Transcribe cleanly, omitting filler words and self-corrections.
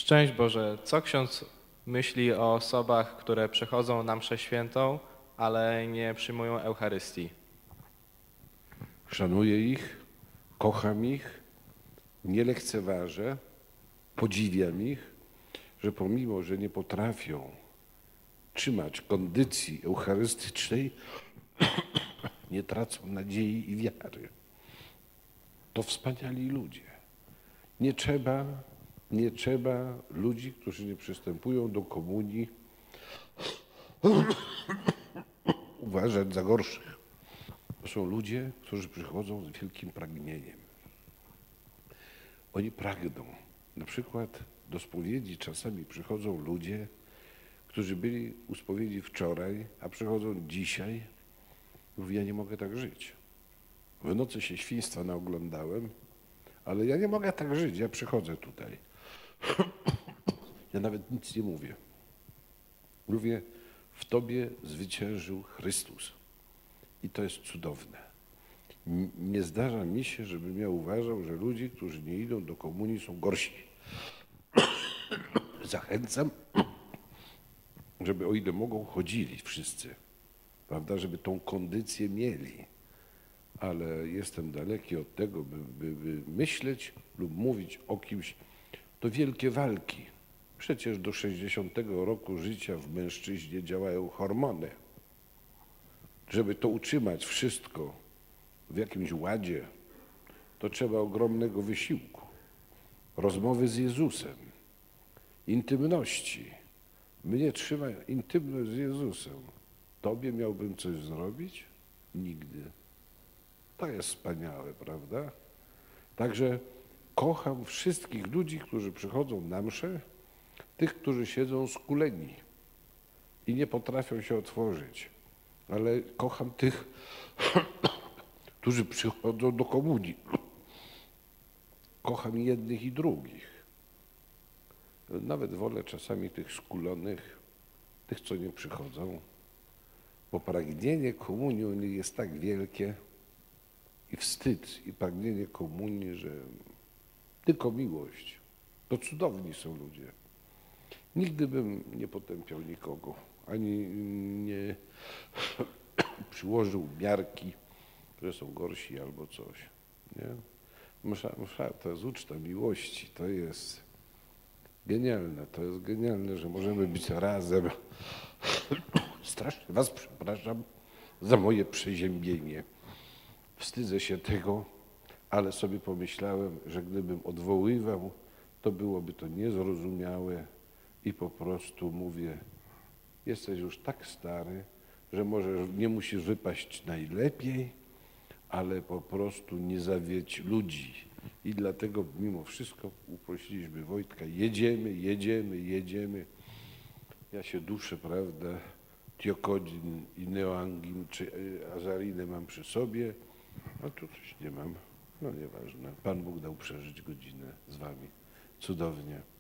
Szczęść Boże, co ksiądz myśli o osobach, które przychodzą na mszę świętą, ale nie przyjmują Eucharystii? Szanuję ich, kocham ich, nie lekceważę, podziwiam ich, że pomimo, że nie potrafią trzymać kondycji eucharystycznej, nie tracą nadziei i wiary. To wspaniali ludzie. Nie trzeba ludzi, którzy nie przystępują do komunii, uważać za gorszych. To są ludzie, którzy przychodzą z wielkim pragnieniem. Oni pragną. Na przykład do spowiedzi czasami przychodzą ludzie, którzy byli u spowiedzi wczoraj, a przychodzą dzisiaj. Mówi, ja nie mogę tak żyć. W nocy się świństwa naoglądałem, ale ja nie mogę tak żyć, ja przychodzę tutaj. Ja nawet nic nie mówię. Mówię, w Tobie zwyciężył Chrystus. I to jest cudowne. Nie zdarza mi się, żebym ja uważał, że ludzie, którzy nie idą do komunii, są gorsi. Zachęcam, żeby o ile mogą, chodzili wszyscy, prawda, żeby tą kondycję mieli. Ale jestem daleki od tego, by myśleć lub mówić o kimś. To wielkie walki. Przecież do 60 roku życia w mężczyźnie działają hormony. Żeby to utrzymać wszystko w jakimś ładzie, to trzeba ogromnego wysiłku. Rozmowy z Jezusem, intymności. Mnie trzyma intymność z Jezusem. Tobie miałbym coś zrobić? Nigdy. To jest wspaniałe, prawda? Także kocham wszystkich ludzi, którzy przychodzą na mszę, tych, którzy siedzą skuleni i nie potrafią się otworzyć. Ale kocham tych, którzy przychodzą do komunii. Kocham jednych i drugich. Nawet wolę czasami tych skulonych, tych, co nie przychodzą, bo pragnienie komunii u nich jest tak wielkie i wstyd, i pragnienie komunii, że tylko miłość. To cudowni są ludzie. Nigdy bym nie potępiał nikogo, ani nie przyłożył miarki, że są gorsi albo coś. Nie? Msza to jest uczta miłości, to jest genialne, że możemy być razem. Strasznie was przepraszam za moje przeziębienie. Wstydzę się tego, ale sobie pomyślałem, że gdybym odwoływał, to byłoby to niezrozumiałe i po prostu mówię, jesteś już tak stary, że może nie musisz wypaść najlepiej, ale po prostu nie zawiedź ludzi. I dlatego mimo wszystko uprosiliśmy Wojtka, jedziemy. Ja się duszę, prawda, Tiokodzin i Neoangim czy Azarinę mam przy sobie, a tu coś nie mam. No nieważne. Pan Bóg dał przeżyć godzinę z wami. Cudownie.